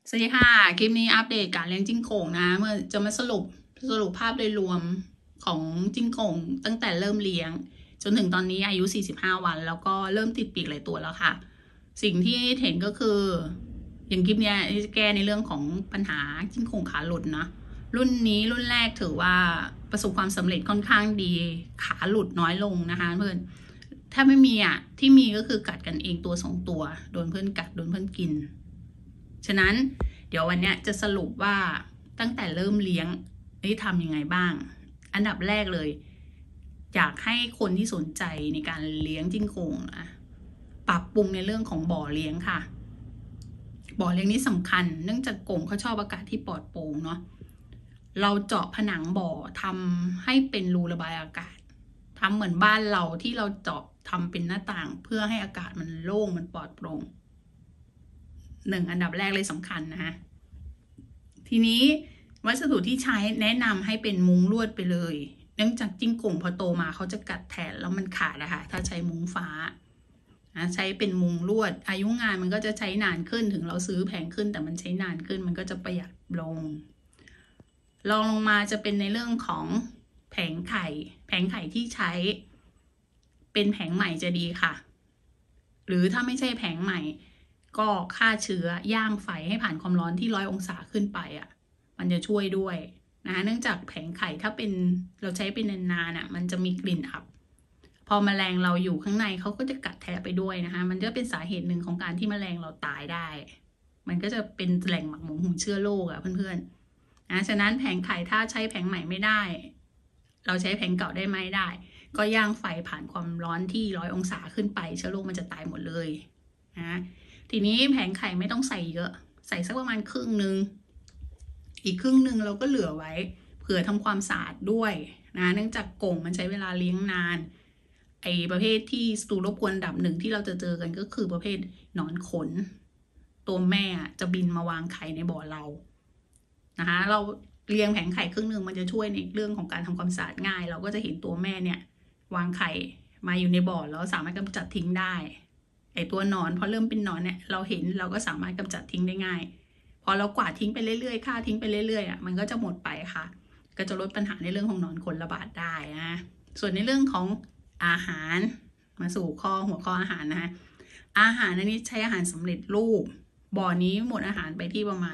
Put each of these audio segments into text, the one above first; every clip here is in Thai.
สวัสดีค่ะคลิปนี้อัปเดตการเลี้ยงจิ้งโข่งนะเมื่อจะมาสรุปภาพโดยรวมของจิ้งโข่งตั้งแต่เริ่มเลี้ยงจนถึงตอนนี้อายุ45วันแล้วก็เริ่มติดปีกหลายตัวแล้วค่ะสิ่งที่เห็นก็คืออย่างคลิปนี้แก้ในเรื่องของปัญหาจิ้งโข่งขาหลุดนะรุ่นนี้รุ่นแรกถือว่าประสบความสำเร็จค่อนข้างดีขาหลุดน้อยลงนะคะเพื่อนถ้าไม่มีที่มีก็คือกัดกันเองตัว2ตัวโดนเพื่อนกัดโดนเพื่อนกินฉะนั้นเดี๋ยววันนี้จะสรุปว่าตั้งแต่เริ่มเลี้ยงทำยังไงบ้างอันดับแรกเลยอยากให้คนที่สนใจในการเลี้ยงจิ้งโข่งนะปรับปรุงในเรื่องของบ่อเลี้ยงค่ะบ่อเลี้ยงนี้สำคัญเนื่องจากโข่งเขาชอบอากาศที่ปลอดโปร่งเนาะเราเจาะผนังบ่อทำให้เป็นรูระบายอากาศทำเหมือนบ้านเราที่เราเจาะทำเป็นหน้าต่างเพื่อให้อากาศมันโล่งมันปลอดโปร่งอันดับแรกเลยสำคัญนะฮะทีนี้วัสดุที่ใช้แนะนำให้เป็นมุ้งลวดไปเลยเนื่องจากจิ้งโข่งพอโตมาเขาจะกัดแทนแล้วมันขาดนะคะถ้าใช้มุ้งฟ้าใช้เป็นมุ้งลวดอายุงานมันก็จะใช้นานขึ้นถึงเราซื้อแพงขึ้นแต่มันใช้นานขึ้นมันก็จะประหยัดลงลองลงมาจะเป็นในเรื่องของแผงไข่ที่ใช้เป็นแผงใหม่จะดีค่ะหรือถ้าไม่ใช่แผงใหม่ก็ฆ่าเชื้อย่างไฟให้ผ่านความร้อนที่100 องศาขึ้นไปมันจะช่วยด้วยนะเนื่องจากแผงไข่ถ้าเป็นเราใช้เป็นนานๆมันจะมีกลิ่นอับพอแมลงเราอยู่ข้างในเขาก็จะกัดแทะไปด้วยนะคะมันจะเป็นสาเหตุหนึ่งของการที่แมลงเราตายได้มันก็จะเป็นแหล่งหมักหมมของเชื้อโรคเพื่อนๆฉะนั้นแผงไข่ถ้าใช้แผงใหม่ไม่ได้เราใช้แผงเก่าได้ไหมได้ก็ย่างไฟผ่านความร้อนที่100 องศาขึ้นไปเชื้อโรคมันจะตายหมดเลยนะทีนี้แผงไข่ไม่ต้องใส่เยอะใส่สักประมาณครึ่งนึงอีกครึ่งนึงเราก็เหลือไว้เผื่อทำความสะอาดด้วยนะเนื่องจากกรงมันใช้เวลาเลี้ยงนานประเภทที่ศัตรูรบกวนดับหนึ่งที่เราจะเจอกันก็คือประเภทหนอนขนตัวแม่จะบินมาวางไข่ในบ่อเรานะคะเราเลี้ยงแผงไข่ครึ่งนึงมันจะช่วยในเรื่องของการทำความสะอาดง่ายเราก็จะเห็นตัวแม่เนี่ยวางไข่มาอยู่ในบ่อแล้วสามารถกำจัดทิ้งได้ตัวหนอนพอเริ่มเป็นหนอนเนี่ยเราเห็นเราก็สามารถกำจัดทิ้งได้ง่ายพอเรากวาดทิ้งไปเรื่อยๆฆ่าทิ้งไปเรื่อยๆมันก็จะหมดไปค่ะก็จะลดปัญหาในเรื่องของหนอนขนระบาดได้นะส่วนในเรื่องของอาหารมาสู่หัวข้ออาหารนะอาหารอันนี้ใช้อาหารสำเร็จรูปบ่อนี้หมดอาหารไปที่ประมาณ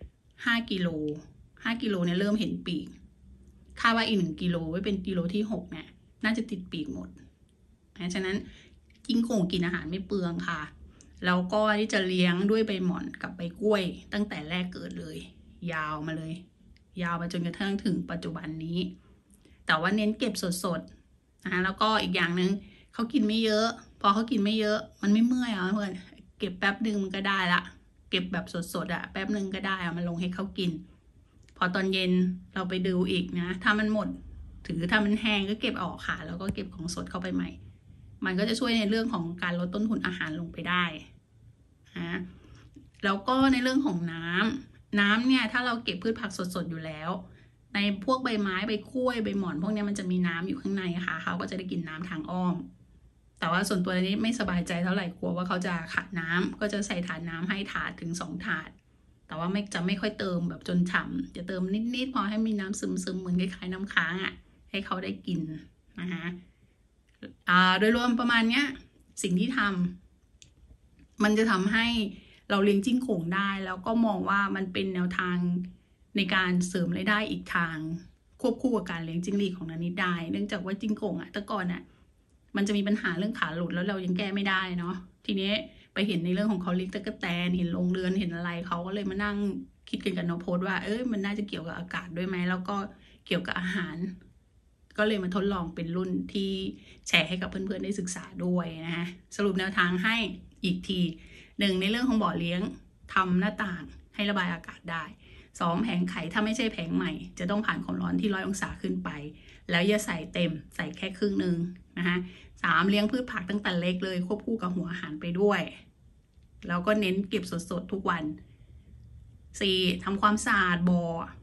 5 กิโลเนี่ยเริ่มเห็นปีกคาดว่าอีก1 กิโลไว้เป็นกิโลที่6เนี่ยน่าจะติดปีกหมดฉะนั้นจิ้งโข่งกินอาหารไม่เปลืองค่ะแล้วก็ที่จะเลี้ยงด้วยใบหม่อนกับใบกล้วยตั้งแต่แรกเกิดเลยยาวมาจนกระทั่งถึงปัจจุบันนี้แต่ว่าเน้นเก็บสดๆนะคะแล้วก็อีกอย่างหนึ่งเขากินไม่เยอะพอเขากินไม่เยอะมันไม่เมื่อยเพื่อนเก็บแป๊บนึงมันก็ได้ละเก็บแบบสดๆแป๊บนึงก็ได้มันลงให้เขากินพอตอนเย็นเราไปดูอีกนะถ้ามันหมดถ้ามันแห้งก็เก็บออกค่ะแล้วก็เก็บของสดเข้าไปใหม่มันก็จะช่วยในเรื่องของการลดต้นทุนอาหารลงไปได้นะแล้วก็ในเรื่องของน้ำเนี่ยถ้าเราเก็บพืชผักสดๆอยู่แล้วในพวกใบไม้ใบกล้วยใบหม่อนพวกนี้มันจะมีน้ำอยู่ข้างในค่ะเขาก็จะได้กินน้ำทางอ้อมแต่ว่าส่วนตัวนี้ไม่สบายใจเท่าไหร่กลัวว่าเขาจะขาดน้ำก็จะใส่ถาดน้ำให้ถาดถึง2 ถาดแต่ว่าไม่ค่อยเติมแบบจนฉ่ำจะเติมนิดๆพอให้มีน้ำซึมๆเหมือนคล้ายๆน้ำค้างให้เขาได้กินนะคะโดยรวมประมาณเนี้ยสิ่งที่ทำมันจะทำให้เราเลี้ยงจิ้งโข่งได้แล้วก็มองว่ามันเป็นแนวทางในการเสริมรายได้อีกทางควบคู่กับการเลี้ยงจิ้งหรีดของนันนิดได้เนื่องจากว่าจิ้งโข่งแต่ก่อนมันจะมีปัญหาเรื่องขาหลุดแล้วเรายังแก้ไม่ได้เนาะทีนี้ไปเห็นในเรื่องของเขาเลี้ยงตะกั่วแตนเห็นโรงเรือนเห็นอะไรเขาก็เลยมานั่งคิดกันกับโนโพสว่ามันน่าจะเกี่ยวกับอากาศด้วยไหมแล้วก็เกี่ยวกับอาหารก็เลยมาทดลองเป็นรุ่นที่แชร์ให้กับเพื่อนๆได้ศึกษาด้วยนะคะสรุปแนวทางให้อีกที1ในเรื่องของบ่อเลี้ยงทำหน้าต่างให้ระบายอากาศได้2แผงไข่ถ้าไม่ใช่แผงใหม่จะต้องผ่านความร้อนที่100 องศาขึ้นไปแล้วอย่าใส่เต็มใส่แค่ครึ่งนึงนะคะ3เลี้ยงพืชผักตั้งแต่เล็กเลยควบคู่กับหัวอาหารไปด้วยแล้วก็เน้นเก็บสดๆทุกวัน4ทำความสะอาดบ่อ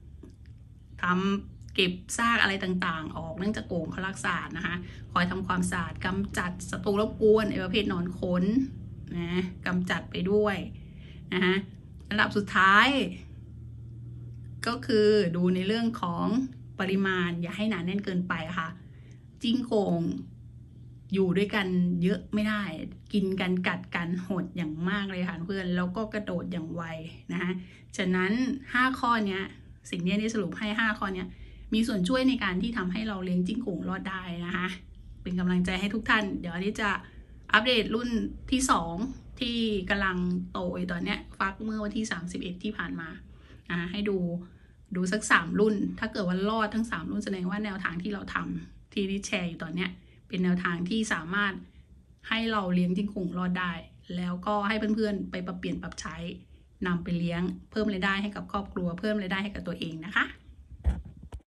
เก็บซากอะไรต่างๆออกเนื่องจากโก่งเขารักษานะคะคอยทำความสะอาดกำจัดศัตรูรบกวนประเภทหนอนขนนะกำจัดไปด้วยนะคะอันดับสุดท้ายก็คือดูในเรื่องของปริมาณอย่าให้หนาแน่นเกินไปค่ะจิ้งโก่งอยู่ด้วยกันเยอะไม่ได้กินกันกัดกันหดอย่างมากเลยค่ะเพื่อนแล้วก็กระโดดอย่างไวนะคะฉะนั้น5ข้อนี้สิ่งนี้ที่สรุปให้5ข้อนี้มีส่วนช่วยในการที่ทำให้เราเลี้ยงจิ้งโก่งรอดได้นะคะเป็นกำลังใจให้ทุกท่านเดี๋ยวที่จะอัปเดตรุ่นที่2ที่กำลังโตอยู่ตอนนี้ฟักเมื่อวันที่31ที่ผ่านมาให้ดูสัก3รุ่นถ้าเกิดว่ารอดทั้ง3รุ่นแสดงว่าแนวทางที่เราทำที่นิดแชร์อยู่ตอนเนี้ยเป็นแนวทางที่สามารถให้เราเลี้ยงจิ้งโก่งรอดได้แล้วก็ให้เพื่อนๆไปปรับเปลี่ยนปรับใช้นำไปเลี้ยงเพิ่มรายได้ให้กับครอบครัวเพิ่มรายได้ให้กับตัวเองนะคะ